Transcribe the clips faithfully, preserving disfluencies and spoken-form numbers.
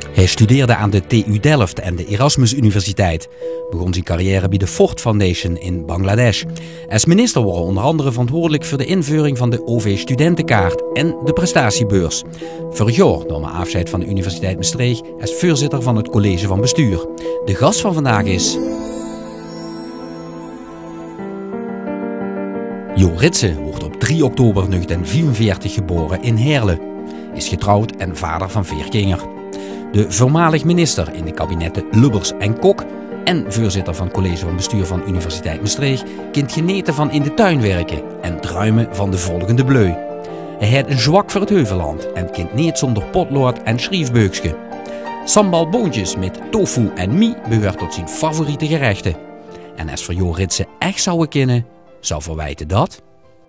Hij studeerde aan de T U Delft en de Erasmus Universiteit. Begon zijn carrière bij de Ford Foundation in Bangladesh. Als minister was hij onder andere verantwoordelijk voor de invoering van de O V-studentenkaart en de prestatiebeurs. Vorig jaar nam hij afscheid van de Universiteit Maastricht als voorzitter van het college van bestuur. De gast van vandaag is Jo Ritsen wordt op drie oktober negentien vierenveertig geboren in Heerlen. Is getrouwd en vader van vier kinderen. De voormalig minister in de kabinetten Lubbers en Kok en voorzitter van het college van bestuur van Universiteit Maastricht kent genieten van in de tuin werken en druimen van de volgende bleu. Hij heeft een zwak voor het heuvelland en kent niet zonder potlood en schriefbeukje. Sambalboontjes met tofu en mie behoort tot zijn favoriete gerechten. En als voor Jo Ritsen echt zouden kennen, zou verwijten dat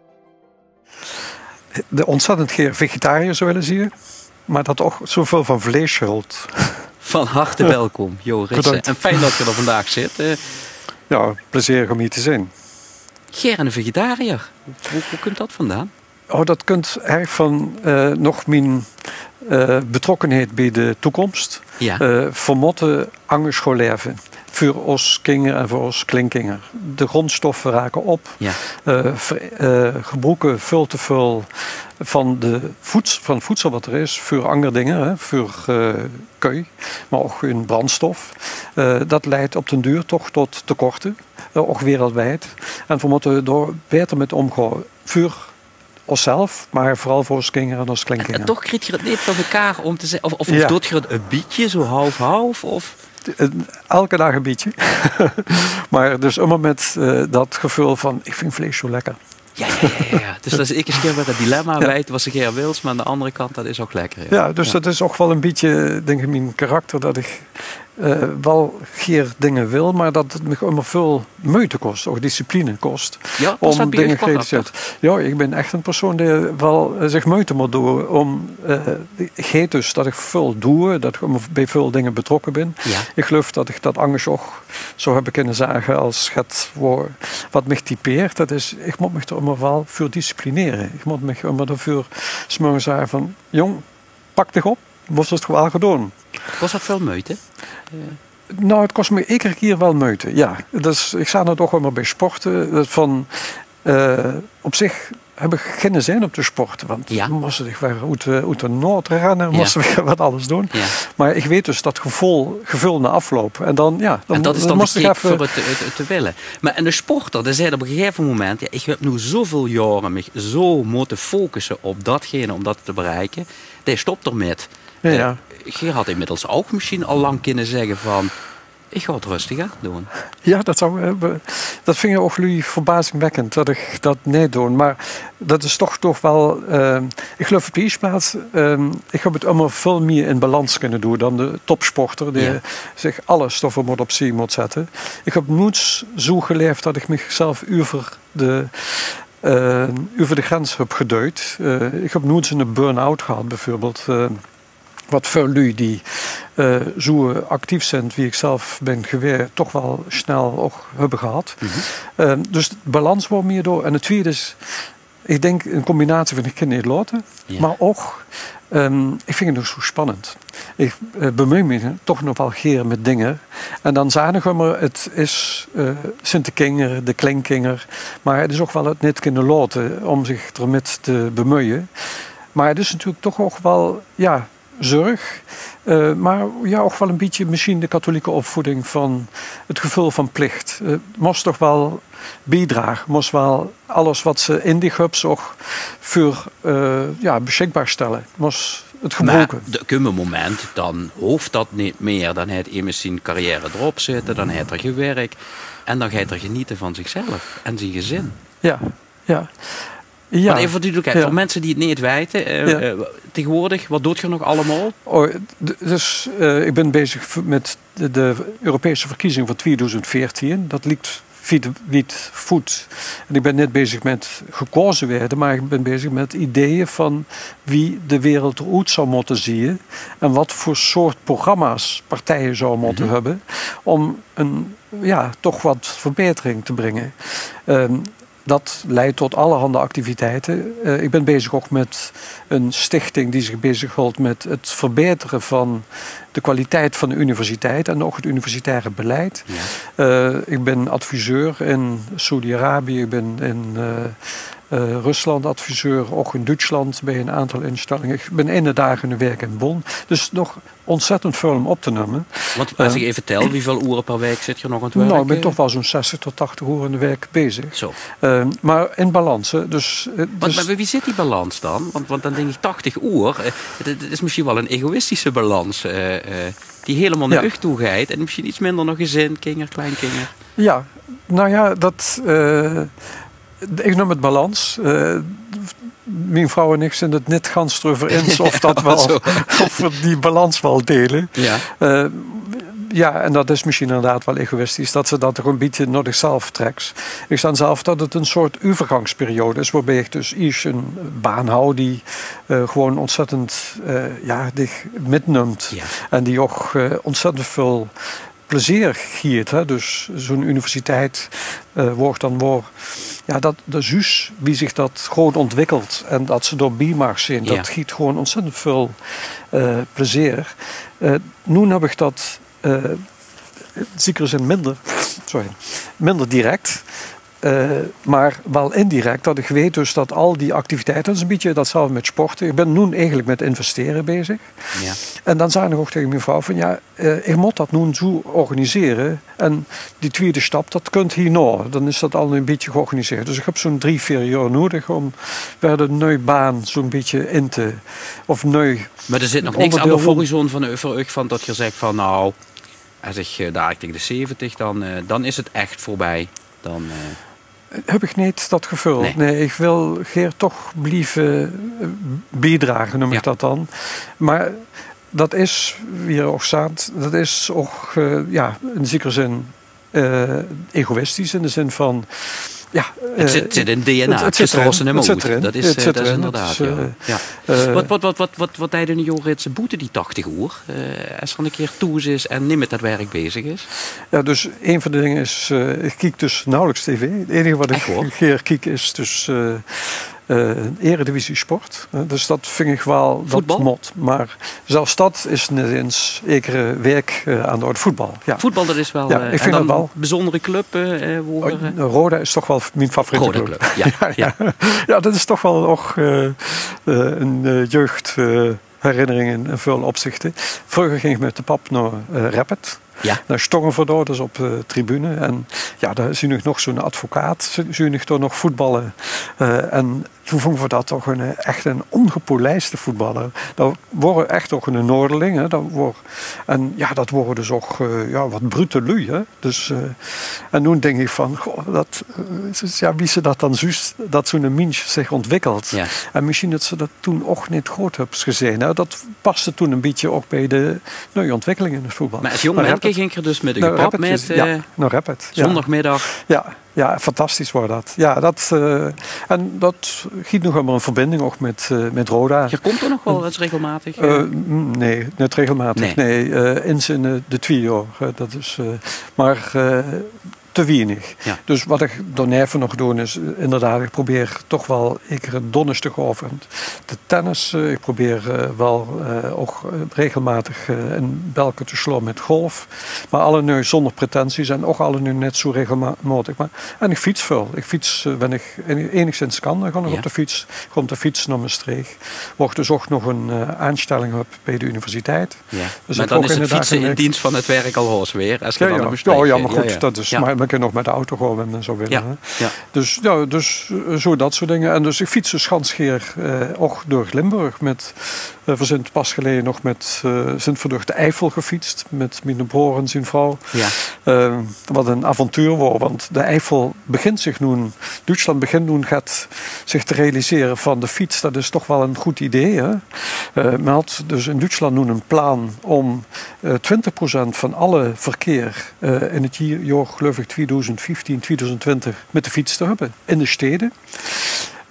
de ontzettend geen vegetariër zou willen zien, maar dat ook zoveel van vlees rolt. Van harte welkom, Jo Ritsen. En fijn dat je er vandaag zit. Ja, plezierig om hier te zijn. Geen een vegetariër. Hoe, hoe komt dat vandaan? Oh, dat komt erg van uh, nog mijn uh, betrokkenheid bij de toekomst. Ja. Uh, vermotten angerscholeven. Voor ons kinderen en voor ons kleinkinderen. De grondstoffen raken op. Ja. Uh, uh, gebruiken veel te veel van, de voedsel, van het voedsel wat er is. Voor andere dingen, hè, voor uh, keu, maar ook in brandstof. Uh, dat leidt op den duur toch tot tekorten. Uh, ook wereldwijd. En we moeten er beter met omgaan. Voor onszelf, maar vooral voor ons kinderen en ons kleinkinderen. En, en toch krijg je het niet van elkaar om te zeggen. Of, of, ja. of doet je het een beetje, zo half-half? Of... Elke dag een beetje. Maar dus immer met uh, dat gevoel van, ik vind vlees zo lekker. Ja, ja, ja, ja. Dus dat is ik eens keer weer het dilemma. Ja. Weet wat ze geen wils, maar aan de andere kant, dat is ook lekker. Ja, ja dus ja. Dat is ook wel een beetje, denk ik, mijn karakter, dat ik uh, wel geen dingen wil, maar dat het me immer veel moeite kost, ook discipline kost. Ja, om dingen te zetten. Ja, ik ben echt een persoon die wel uh, zich moeite moet doen om uh, geet dus dat ik veel doe, dat ik bij veel dingen betrokken ben. Ja. Ik geloof dat ik dat anders ook zou hebben kunnen zeggen als het wat me typeert. Dat is, ik moet me er immer wel voor disciplineren. Ik moet me immer ervoor smorgens zeggen van, jong, pak dich op, moest het wel gedaan. Kost dat veel moeite? Uh. Nou, het kost me iedere keer wel moeite, ja. Dus, ik sta er toch wel maar bij sporten. Van, uh, op zich heb ik geen zin op te sporten. Want ja. dan moest ik weer uit de, uit de Noord rennen, moest ik ja. wat alles doen. Ja. Maar ik weet dus dat gevoel, gevoel na afloop. En, dan, ja, dan, en dat is dan, dan dan de kick even... voor het, het, het te willen. Maar en de sporter, die zei op een gegeven moment, ja, ik heb nu zoveel jaren me zo moeten focussen op datgene om dat te bereiken. Die stopt ermee. Ja, ja. Je had inmiddels ook misschien al lang kunnen zeggen van, ik ga het rustiger doen. Ja, dat zou dat vind ik ook jullie verbazingwekkend dat ik dat niet doe. Maar dat is toch toch wel, uh, ik geloof op de eerste plaats, uh, ik heb het allemaal veel meer in balans kunnen doen dan de topsporter die ja. zich alle stoffen moet op zich moet zetten. Ik heb nooit zo geleefd dat ik mezelf over de uh, over de grens heb geduwd. Uh, ik heb nooit een burn-out gehad bijvoorbeeld. Uh, Wat veel lui die uh, zo actief zijn wie ik zelf ben geweest, toch wel snel ook hebben gehad. Mm-hmm. uh, dus de balans wordt meer door. En het tweede is, ik denk een combinatie van ik kan niet laten, ja. maar ook, um, ik vind het nog zo spannend. Ik uh, bemoei me toch nog wel geer met dingen. En dan zagen we maar, het is uh, Sint de Kinger, de Kleinkinderen, maar het is ook wel het niet kunnen laten om zich ermee te bemoeien. Maar het is natuurlijk toch ook wel, ja, zorg, uh, maar ja, ook wel een beetje misschien de katholieke opvoeding van het gevoel van plicht. Uh, moest toch wel bijdragen, moest wel alles wat ze in die hubs ook voor uh, ja, beschikbaar stellen. Moest het gebruiken. Maar op een moment, dan hoeft dat niet meer. Dan heeft hij misschien carrière erop zitten, dan heeft er gewerkt en dan gaat er genieten van zichzelf en zijn gezin. Ja, ja. Ja. Want even voor, die, ja. voor mensen die het niet weten, uh, ja. uh, tegenwoordig, wat doet je nog allemaal? Oh, dus, uh, ik ben bezig met de, de Europese verkiezing van tweeduizend veertien. Dat ligt wiet voet. En ik ben net bezig met gekozen werden, maar ik ben bezig met ideeën van wie de wereld eruit zou moeten zien en wat voor soort programma's partijen zouden moeten mm-hmm. hebben om een, ja, toch wat verbetering te brengen. Um, dat leidt tot allerhande activiteiten. Uh, ik ben bezig ook met een stichting die zich bezighoudt met het verbeteren van de kwaliteit van de universiteit en ook het universitaire beleid. Ja. Uh, ik ben adviseur in Saudi-Arabië, ik ben in uh, uh, Rusland adviseur, ook in Duitsland bij een aantal instellingen. Ik ben ene dagen in de werk in Bonn. Dus nog ontzettend veel om op te nemen. Want als ik even tel, hoeveel uren per week zit je nog aan het werken? Nou, ik ben toch wel zo'n zestig tot tachtig uur in de week bezig. Zo. Uh, maar in balans. Hè. Dus, uh, maar, dus... maar wie zit die balans dan? Want, want dan denk ik tachtig uur. Uh, het, het is misschien wel een egoïstische balans. Uh, uh, die helemaal naar ja. u toe gaat. En misschien iets minder nog gezin, kinder, kleinkinder. Ja, nou ja, dat... Uh, ik noem het balans. Uh, mijn vrouw en ik zijn het net gans erover eens of, dat wel, of we die balans wel delen. Ja. Uh, ja, en dat is misschien inderdaad wel egoïstisch, dat ze dat er een beetje naar zichzelf trekt. Ik sta zelf dat het een soort overgangsperiode is, waarbij ik dus eerst een baan hou die uh, gewoon ontzettend uh, ja, dich mitneemt. Ja. En die ook uh, ontzettend veel plezier giert. Hè? Dus zo'n universiteit uh, wordt dan wel... Ja, dat de zus, wie zich dat gewoon ontwikkelt en dat ze door bij mag zijn, ja. dat giet gewoon ontzettend veel uh, plezier. Uh, nu heb ik dat uh, in zekere zin minder, sorry, minder direct. Uh, maar wel indirect, dat ik weet dus dat al die activiteiten, dat is een beetje datzelfde met sporten. Ik ben nu eigenlijk met investeren bezig. Ja. En dan zei ik ook tegen mijn vrouw van ja, uh, ik moet dat nu zo organiseren. En die tweede stap, dat kunt hierna. Dan is dat al een beetje georganiseerd. Dus ik heb zo'n drie, vier jaar nodig om weer de nieuwe baan zo'n beetje in te, of nieuw. Maar er zit nog niks aan de horizon van, voor u van dat je zegt van nou, als ik daar tegen de zeventig, dan, uh, dan is het echt voorbij. Dan... Uh... Heb ik niet dat gevoel. Nee, nee ik wil Geert toch blijven bijdragen, noem ja. ik dat dan. Maar dat is, wie er ook staat, dat is ook uh, ja, in zekere zin uh, egoïstisch. In de zin van... Ja, het zit, uh, zit in D N A, het, het zit erin. Het zit erin. Dat is, het zit dat is inderdaad. Het is, uh, ja. Ja. Uh, wat wat, wat, wat, wat, wat hij de Joritse boete die tachtig uur? Uh, als er een keer toe is en niet met dat werk bezig is? Ja, dus een van de dingen is, uh, ik kijk dus nauwelijks tv. Het enige wat ik keer kijk is dus uh, uh, Eredivisie Sport. Uh, dus dat vind ik wel voetbal? Dat mot. Maar zelfs dat is net eens zekere werk uh, aan de orde. Voetbal. Ja. Voetbal, dat is wel, ja, ik vind dat wel. Een bijzondere club. Uh, waar, uh... Roda is toch wel mijn favoriete Roda club. club. Ja, ja. ja. ja, dat is toch wel nog uh, uh, een uh, jeugd uh, herinnering in veel opzichten. Vroeger ging ik met de pap naar uh, Rapid. Ja. Naar Stongenvoordoor, dus op de tribune. En ja, daar zie ik nog zo'n advocaat, zie ik toch nog voetballen. Uh, en toen vonden we dat toch een, echt een ongepolijste voetballer. Dat worden echt ook een Noorderling. Hè. Dat wordt, en ja, dat worden dus ook uh, ja, wat brute lui. Hè. Dus, uh, en toen denk ik van, goh, dat, uh, ja, wie ze dat dan juist, dat zo'n mens zich ontwikkelt. Ja. En misschien dat ze dat toen ook niet goed hebben gezien. Hè. Dat paste toen een beetje ook bij de nou, ontwikkeling in het voetbal. Maar als jonge man ging ik er dus met een nou, pap met uh, ja, nou, Rapid. Zondagmiddag. Ja. Ja, fantastisch wordt dat. Ja, dat uh, en dat giet nog helemaal een verbinding ook met, uh, met Roda. Je komt er nog wel eens regelmatig? Uh? Uh, nee, niet regelmatig. Nee, nee uh, eens in uh, de twee jaar. Uh, dat is, uh, maar uh, te weinig. Ja. Dus wat ik daarna nog doe is inderdaad, ik probeer toch wel ik een donderstagavond te tennis. Uh, ik probeer uh, wel uh, ook regelmatig uh, in Belken te slaan met golf. Maar alle nu zonder pretenties en ook alle nu net zo regelmatig. Maar, en ik fiets veel. Ik fiets uh, wanneer ik enigszins kan, dan ga ik ja. op de fiets. Ik ga op de fiets naar mijn streek. Wordt dus ook nog een uh, aanstelling heb bij de universiteit. Ja. Dus maar dan is het fietsen in, in dienst van het werk al hoors weer. Als je ja, dan ja. Oh, ja, maar goed, ja, ja. dat is ja. maar we kunnen nog met de auto gaan en zo willen. Ja. Ja. Dus, ja, dus zo dat soort dingen. En dus ik fiets dus gansgeer uh, ook door Limburg. Met, uh, we zijn pas geleden nog met uh, zijn door de Eifel gefietst. Met mijn broer en zijn vrouw. Ja. Uh, wat een avontuur was. Want de Eifel begint zich nu, Duitsland begint nu gaat zich te realiseren van de fiets. Dat is toch wel een goed idee. Hè? Uh, men had dus in Duitsland nu een plan om uh, twintig procent van alle verkeer uh, in het jaar, geloof ik, twintig vijftien, twintig twintig met de fiets te hebben in de steden.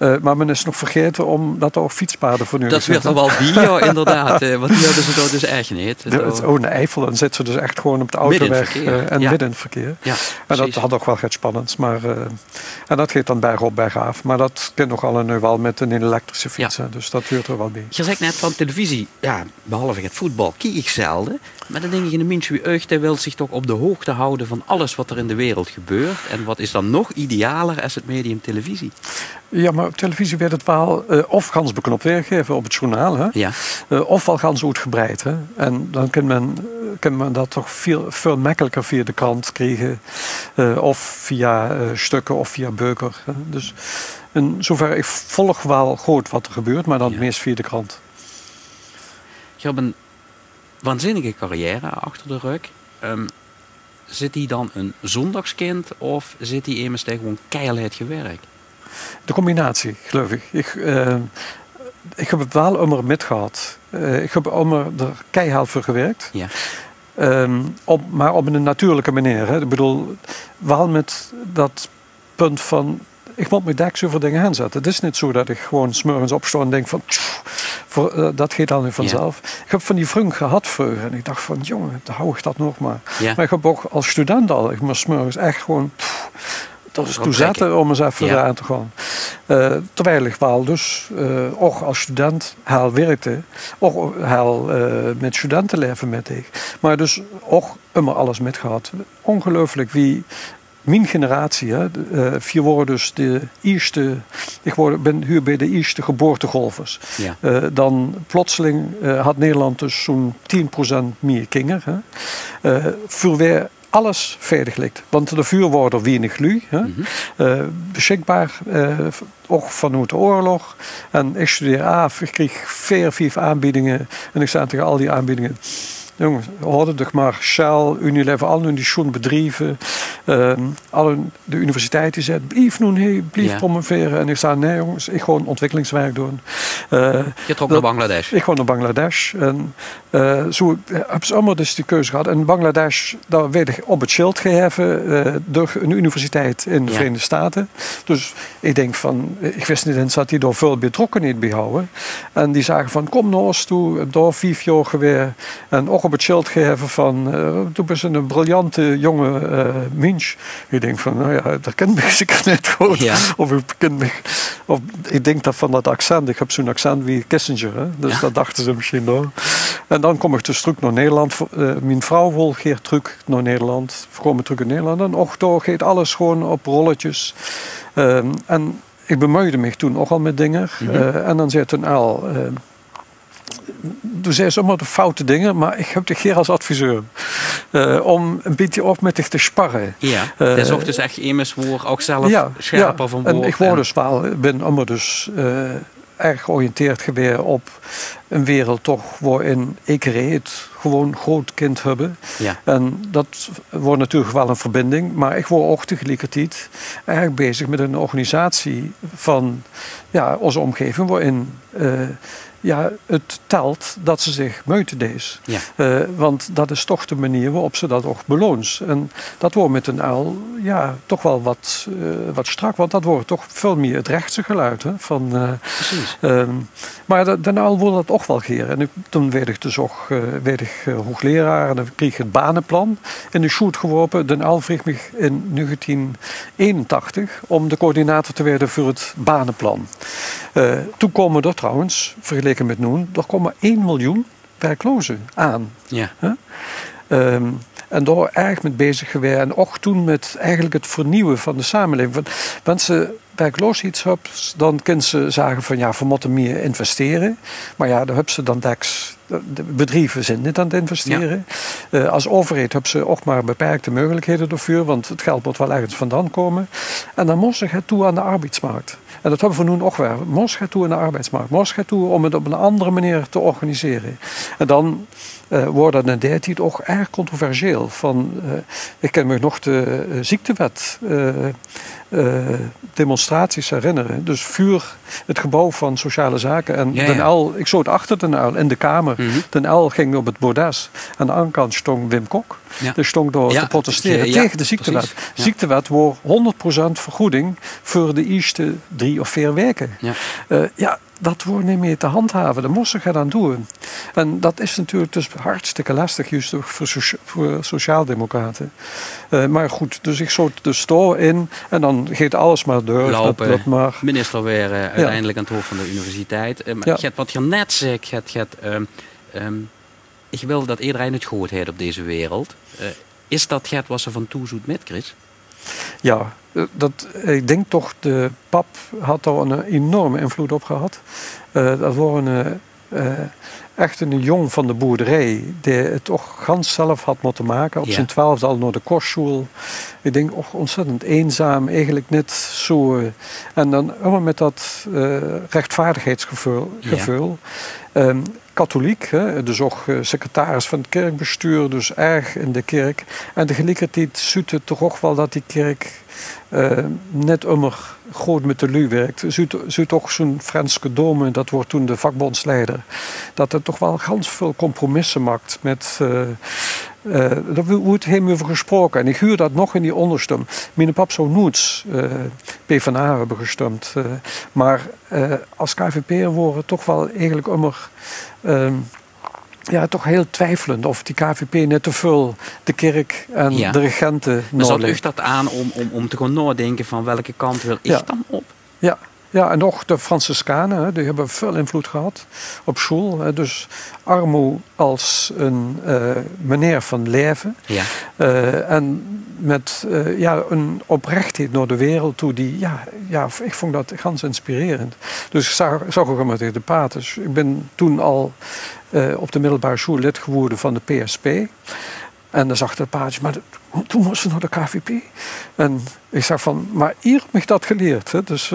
Uh, maar men is nog vergeten om dat er ook fietspaden voor nu dat werd er wel die, ja, inderdaad. Uh, want die hadden ze daar dus echt niet. De, het Oude Eifel, dan zitten ze dus echt gewoon op de autoweg uh, en ja. midden in het verkeer. Ja, en dat had ook wel iets spannends. Maar, uh, en dat gaat dan bergop, bergaf. Maar dat kan nogal nu wel met een elektrische fiets. Ja. Dus dat duurt er wel bij. Je zegt net van televisie, ja, behalve het voetbal, kijk ik zelden. Maar dan denk ik in de mens wie eucht, hij wil zich toch op de hoogte houden van alles wat er in de wereld gebeurt. En wat is dan nog idealer als het medium televisie? Ja, maar op televisie werd het wel uh, of gans beknopt weergegeven op het journaal. Hè? Ja. Uh, of wel gans uitgebreid. Hè? En dan kan men, kan men dat toch veel, veel makkelijker via de krant krijgen. Uh, of via uh, stukken of via beuker. Hè? Dus in zover, ik volg wel goed wat er gebeurt, maar dan ja. het meest via de krant. Je hebt een waanzinnige carrière achter de rug. Um, zit hij dan een zondagskind of zit hij immers tegen gewoon keihard gewerkt? De combinatie, geloof ik. Ik, uh, ik heb het wel immer met gehad. Uh, ik heb immer er keihard voor gewerkt. Ja. Um, op, maar op een natuurlijke manier. Hè. Ik bedoel, wel met dat punt van... Ik moet mijn deks over dingen aanzetten. Het is niet zo dat ik gewoon 's morgens opsta en denk van... Tjoh, voor, uh, dat gaat dan nu vanzelf. Ja. Ik heb van die vriend gehad vroeger. En ik dacht van, jongen, dan hou ik dat nog maar. Ja. Maar ik heb ook als student al... Ik moest 's morgens echt gewoon... Pff, dat is toe zetten om eens even ja. aan te gaan. Uh, terwijl ik wel dus, uh, ook als student heel werkte, ook heel uh, met studentenleven met ik. Maar dus ook immer alles met gehad. Ongelooflijk wie mijn generatie, hè, uh, vier worden dus de eerste, ik word, ben hier bij de eerste geboortegolvers. Ja. Uh, dan plotseling uh, had Nederland dus zo'n tien procent meer kinderen. Uh, voor weer alles veilig ligt. Want de vuur wordt er weinig lui. Hè? Mm-hmm. uh, beschikbaar, uh, ook vanuit de oorlog. En ik studeer af, ik kreeg vier, vijf aanbiedingen. En ik zei tegen al die aanbiedingen... Jongens, hadden toch maar Shell, Unilever, al die schoon bedrijven. Uh, alle de universiteiten zeiden, blijf nu, hey, blijf ja. promoveren. En ik zei, nee jongens, ik ga ontwikkelingswerk doen. Uh, Je trok naar Bangladesh? Ik ga naar Bangladesh. En uh, zo hebben ze allemaal dus die keuze gehad. En Bangladesh, daar werd ik op het schild geheven uh, door een universiteit in de ja. Verenigde Staten. Dus ik denk van, ik wist niet eens dat die daar veel betrokkenheid bij houden. En die zagen van, kom naar ons toe, heb daar vijf jaar geweest. En ook op het schild geven van, uh, toen was een briljante jonge uh, mens. Ik denk van, nou ja, dat ken ik zeker net goed. Ja. Of ik ken me, of ik denk dat van dat accent, ik heb zo'n accent wie Kissinger, hè? Dus ja. dat dachten ze misschien nog. En dan kom ik dus terug naar Nederland. Uh, mijn vrouw wil keer terug naar Nederland. We komen terug in Nederland. En ook daar gaat alles gewoon op rolletjes. Uh, en ik bemoeide me toen ook al met dingen. Mm-hmm. Uh, en dan zei toen al... Uh, Toen zei ze allemaal de foute dingen, maar ik heb dich hier als adviseur. Uh, om een beetje op met dich te sparren. Ja, dat is ook dus echt immers voor ook zelf ja, scherper ja. van woord. En ik word dus wel, ben allemaal dus uh, erg georiënteerd geweest op een wereld toch waarin ik reed gewoon groot kind hebben. Ja. En dat wordt natuurlijk wel een verbinding, maar ik word ook tegelijkertijd erg bezig met een organisatie van ja, onze omgeving waarin uh, ja, het telt dat ze zich muiten deze. Ja. Uh, want dat is toch de manier waarop ze dat ook beloont. En dat wordt met een uil ja, toch wel wat, uh, wat strak, want dat wordt toch veel meer het rechtse geluid. Hè, van, uh, Precies. Uh, maar de, de uil wil dat ook wel geren. En ik, toen werd ik dus ook uh, werd ik, uh, hoogleraar en dan kreeg ik het banenplan in de shoot geworpen. De uil vroeg me in negentien eenentachtig om de coördinator te worden voor het banenplan. Uh, toen komen er trouwens, vergeleken met nu, er komen één miljoen werklozen aan. Ja. Huh? Um, en daar erg mee bezig geweest. En ook toen met eigenlijk het vernieuwen van de samenleving. Want als ze werkloosheid hebben, dan kunnen ze zeggen van ja, we moeten meer investeren. Maar ja, daar hebben ze dan deks. De bedrijven zijn niet aan het investeren. Ja. Uh, als overheid hebben ze ook maar beperkte mogelijkheden ervoor, want het geld moet wel ergens vandaan komen. En dan moest je toe aan de arbeidsmarkt. En dat hebben we nu ook weer. Moest je toe aan de arbeidsmarkt. Moest je toe om het op een andere manier te organiseren. En dan uh, wordt in die tijd ook erg controversieel. Van, uh, ik kan me nog de uh, ziektewet uh, uh, demonstraties herinneren. Dus vuur het gebouw van Sociale Zaken. En ja, ja. Den Uyl, ik zat achter Den Uyl in de kamer. Mm-hmm. Den Uyl ging op het bordes. Aan de andere kant stond Wim Kok. Ja. Die stond door ja, te protesteren ja, tegen de ziektewet. Ja. Ziektewet wordt honderd procent vergoeding voor de eerste drie of vier weken. Ja, uh, ja dat wordt niet meer te handhaven. Dat moest je dan doen. En dat is natuurlijk dus hartstikke lastig, juist voor, socia- voor sociaaldemocraten. Uh, maar goed, dus ik zat de store in en dan gaat alles maar door. Lopen, dat, dat maar. Minister weer uh, uiteindelijk ja. aan het hoofd van de universiteit. Uh, maar ja. Get, wat je net zei, get, get, um, um, ik wil dat iedereen het gehoord heeft op deze wereld. Uh, is dat get wat ze van toe zoet met, Chris? Ja, dat, ik denk toch, de pap had daar een enorme invloed op gehad. Uh, dat was een, uh, echt een jong van de boerderij die het toch gans zelf had moeten maken. Op ja. zijn twaalfde al naar de kostschool. Ik denk, ook ontzettend eenzaam, eigenlijk net zo. Uh, en dan allemaal met dat uh, rechtvaardigheidsgevoel. Gevoel. Ja. Um, katholiek, hè, dus ook uh, secretaris van het kerkbestuur, dus erg in de kerk. En tegelijkertijd ziet het toch ook wel dat die kerk uh, net immer groot met de lui werkt. Ziet ook zo'n Franske Dome, dat wordt toen de vakbondsleider, dat er toch wel ganz veel compromissen maakt met... Uh, Uh, daar wordt helemaal over gesproken. En ik huur dat nog in die onderstem. Mijn pap zou nooit uh, PvdA hebben gestemd. Uh, maar uh, als K V P'er worden toch wel eigenlijk immer... Uh, ja, toch heel twijfelend of die K V P net te veel de kerk en ja. de regenten... Maar zat u dat aan om, om, om te gaan nadenken van welke kant wil ik ja. dan op? Ja. Ja, en nog de Franciscanen, die hebben veel invloed gehad op school. Dus Armo als een uh, meneer van leven. Ja. Uh, en met uh, ja, een oprechtheid naar de wereld toe. Die, ja, ja, ik vond dat ganz inspirerend. Dus ik zag, zag ook maar tegen de paters. Ik ben toen al uh, op de middelbare school lid geworden van de P S P. En dan zag de paardje, maar toen moesten we naar de K V P. En ik zag van, maar hier heb ik dat geleerd. Hè. Dus,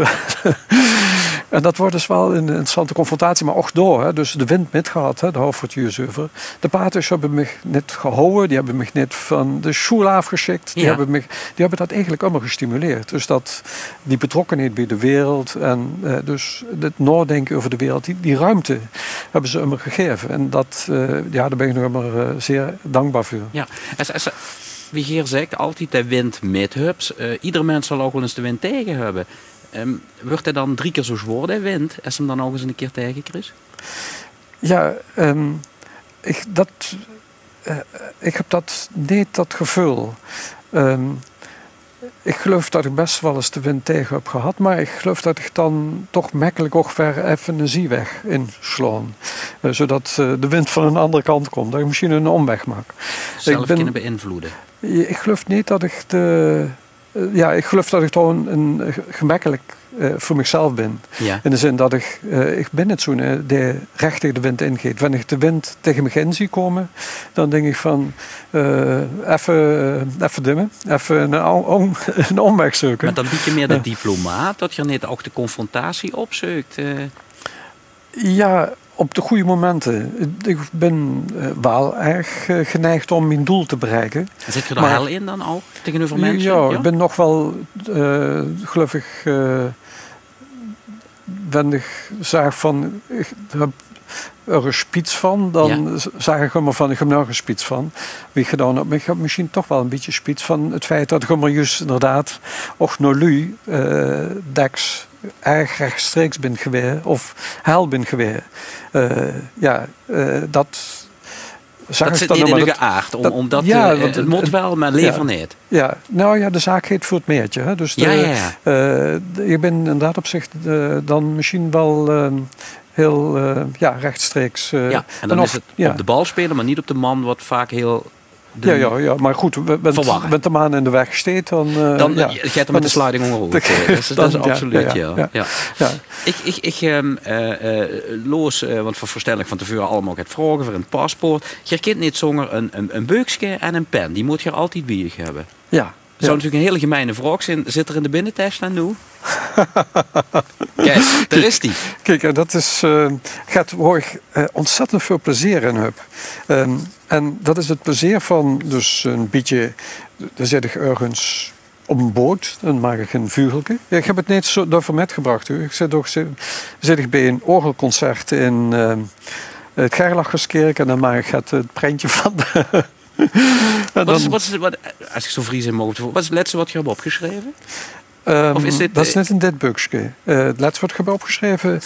en dat wordt dus wel een interessante confrontatie, maar ook door. Hè. Dus de wind met gehad, hè, de hoofdvertuurzuiver. De paardjes hebben me net gehouden, die hebben me net van de school afgeschikt. Die, ja. hebben me, die hebben dat eigenlijk allemaal gestimuleerd. Dus dat, die betrokkenheid bij de wereld en uh, dus het nadenken over de wereld, die, die ruimte hebben ze allemaal gegeven. En dat, uh, ja, daar ben ik nog allemaal uh, zeer dankbaar voor. Ja, als, als, wie hier zegt, altijd de wind met hubs. Uh, ieder mens zal ook wel eens de wind tegen hebben. Um, wordt hij dan drie keer zo zwaar, de wind, als hem dan ook eens een keer tegen, Chris? Ja, um, ik, dat, uh, ik heb dat niet dat gevoel. Um, ik geloof dat ik best wel eens de wind tegen heb gehad, maar ik geloof dat ik dan toch makkelijk ook weer even een zieweg inslaan. Uh, zodat uh, de wind van een andere kant komt, dat ik misschien een omweg maak. Zelf ik ben, kunnen beïnvloeden? Ik geloof niet dat ik de... Uh, ja, ik geloof dat ik gewoon een, een gemakkelijk uh, voor mezelf ben. Ja. In de zin dat ik, uh, ik ben niet zo'n uh, die recht tegen de wind ingeet. Wanneer ik de wind tegen me in zie komen, dan denk ik van uh, even uh, dimmen, even een, om, een omweg zoeken. Maar dan bied je meer de uh, diplomaat, dat je niet ook de confrontatie opzoekt? Uh. Ja, op de goede momenten. Ik ben uh, wel erg uh, geneigd om mijn doel te bereiken. Zit je er hel in dan ook tegenover mensen? Ja, ja, ik ben nog wel, uh, geloof ik, uh, wendig zeg van, ik heb er een spits van, dan ja. zeg ik maar van, ik heb er een spits van. Wie ik gedaan heb, maar ik heb misschien toch wel een beetje spits van het feit dat ik maar juist inderdaad, ook naar lui, uh, deks, erg rechtstreeks ben geweest, of hel ben geweest. Uh, ja, uh, dat... Dat zit niet in de aard, om, om dat ja, te, het moet wel, maar lever ja, niet. Ja, nou ja, de zaak heet voor het meertje. Hè. Dus de, ja, ja, ja. Uh, je bent in dat opzicht uh, dan misschien wel uh, heel uh, ja, rechtstreeks. Uh, ja, en dan en is het ja. op de bal spelen, maar niet op de man, wat vaak heel... Ja, ja, ja, maar goed, bent de maan in de weg steekt, dan... Uh, dan ja. gaat er met de sliding omhoog. Dat, dat is absoluut, ja. ja, ja. ja. ja. Ik, ik, ik um, uh, uh, loos, uh, want voor verstelling van tevoren allemaal gaat vragen voor een paspoort. Je kent niet zonger een, een, een buikje en een pen. Die moet je er altijd bij je hebben. Ja. Dat zou ja. natuurlijk een hele gemeine vraag zijn. Zit er in de binnentest aan nu? Kijk, daar is die. Kijk, en dat is, uh, gaat waar ik uh, ontzettend veel plezier in heb. Um, en dat is het plezier van dus een beetje, dan zit ik ergens op een boot, dan maak ik een vugeltje. Ja, ik heb het niet zo daarvoor metgebracht. Hoor. Ik zit, ook, zit, zit ik bij een orgelconcert in uh, het Gerlachgerskerk en dan maak ik het, het prentje van de... Wat is, wat is, wat, als ik zo Fries in mocht, wat is het laatste wat je hebt opgeschreven? Um, of is dit, dat is net in dit boekje. Uh, het laatste wat ik heb opgeschreven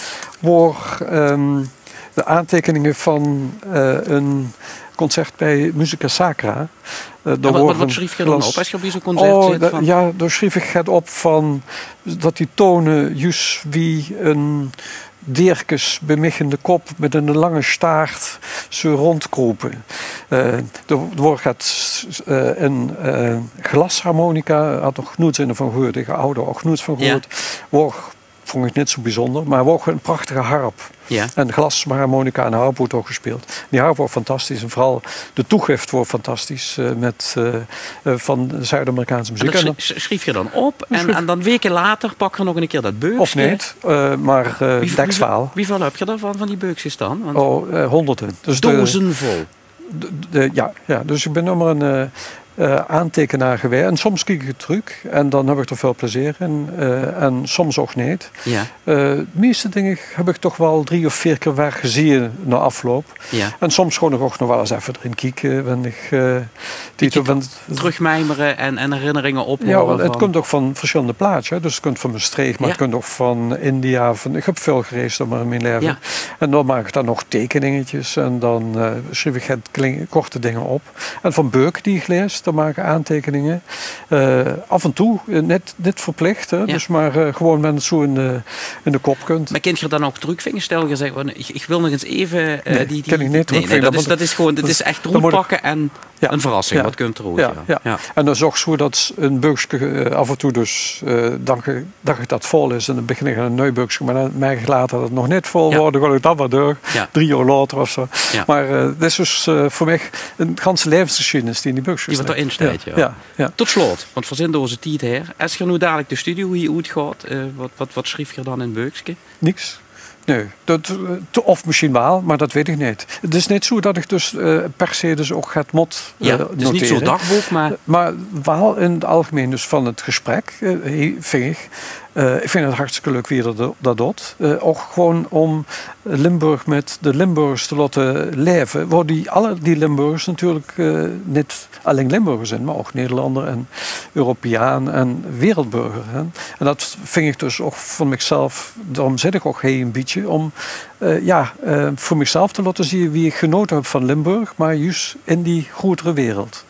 wordt um, de aantekeningen van uh, een concert bij Musica Sacra. Uh, ja, wat, wat, wat schreef je dan op als je op zo'n concert oh, zit? Da, van... Ja, daar schreef ik het op van dat die tonen juist wie een deerkes bemiggende kop met een lange staart zo rondkropen. Uh, er wordt het uh, een uh, glasharmonica, had nog nooit in van gehoord, ik ouder ook nooit van gehoord. Ja. Wordt, vond ik niet zo bijzonder, maar wordt een prachtige harp. Ja. En glasharmonica en harp wordt ook gespeeld. Die harp wordt fantastisch en vooral de toegift wordt fantastisch uh, met, uh, uh, van Zuid-Amerikaanse muziek. En dat schreef je dan op en, en dan weken later pak je nog een keer dat beukje. Of niet, uh, maar uh, wie, dekswaal. Wie, wieveel heb je daarvan, van die beukjes dan? Want... Oh, uh, honderden. Dus dozen de, vol? De, de, ja, ja, dus ik ben nog maar een... Uh, Uh, aantekenaar geweest. En soms kijk ik het terug en dan heb ik er veel plezier in. Uh, en soms ook niet. Ja. Uh, de meeste dingen heb ik toch wel drie of vier keer weg gezien na afloop. Ja. En soms gewoon nog, nog wel eens even erin kijken. Wenn ik, uh, die je ben... terugmijmeren en, en herinneringen ophouden. Ja, het komt ook van verschillende plaatsen. Dus het komt van Maastricht, maar ja. het komt ook van India. Van, ik heb veel gereisd in mijn leven. Ja. En dan maak ik dan nog tekeningetjes. En dan uh, schrijf ik het kling, korte dingen op. En van Beuk die ik lees, dan maak ik aantekeningen. Uh, af en toe, net, net verplicht. Hè? Ja. Dus maar uh, gewoon met het zo in de, in de kop kunt. Maar kent je dan ook terugvingen? Stel je zegt, ik, ik wil nog eens even... Uh, nee, die, die, ken ik niet nee, nee, dat, is, dat is gewoon, dat is echt roetpakken en ja. een verrassing. Ja. Wat kunt er ook. Ja. Ja. Ja. Ja. En dan is ook zo dat een buksje uh, af en toe dus, uh, dat, je, dat je dat vol is en dan begin ik aan een nieuw buksje. Maar dan merk ik later dat het nog niet vol wordt. Ja. Dan ga ik dat maar door. Ja. Drie jaar later of zo. Ja. Maar uh, dit is dus uh, voor mij een ganse levensgeschiedenis die in die buksjes die wat erin staat, ja. Ja. Ja. Ja. Tot slot, want we zijn door tijd her. Als je nu dadelijk de studio hier uitgaat, uh, wat, wat, wat schreef je dan in Beukske? Niks. Nee, dat, of misschien wel, maar dat weet ik niet. Het is niet zo dat ik dus uh, per se dus ook het mot uh, ja, het is niet zo'n dagboek, maar... Maar wel in het algemeen dus van het gesprek, uh, vind ik... Uh, ik vind het hartstikke leuk wie dat, dat doet. Uh, ook gewoon om Limburg met de Limburgers te laten leven. Waar die, alle die Limburgers natuurlijk uh, niet alleen Limburgers zijn, maar ook Nederlander en Europeaan en wereldburger. Hè. En dat vind ik dus ook voor mezelf, daarom zit ik ook heel een beetje, om uh, ja, uh, voor mezelf te laten zien wie ik genoten heb van Limburg, maar juist in die grotere wereld.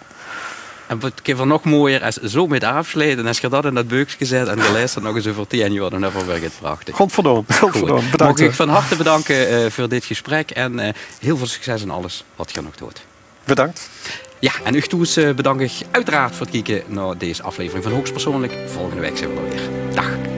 En wat ik nog mooier als zo met afsluiten. Als je dat in dat beukje zet en je leest dat nog eens over tien jaar, dan hebben we het prachtig. Godverdomme. Godverdomme. Bedankt. Mag ik van harte bedanken uh, voor dit gesprek en uh, heel veel succes in alles wat je nog doet. Bedankt. Ja, en u toes uh, bedank ik uiteraard voor het kijken naar deze aflevering van Hoogstpersoonlijk. Volgende week zijn we er weer. Dag.